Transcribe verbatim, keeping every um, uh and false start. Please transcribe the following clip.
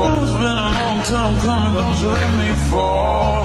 It's been a long time coming, don't you let me fall.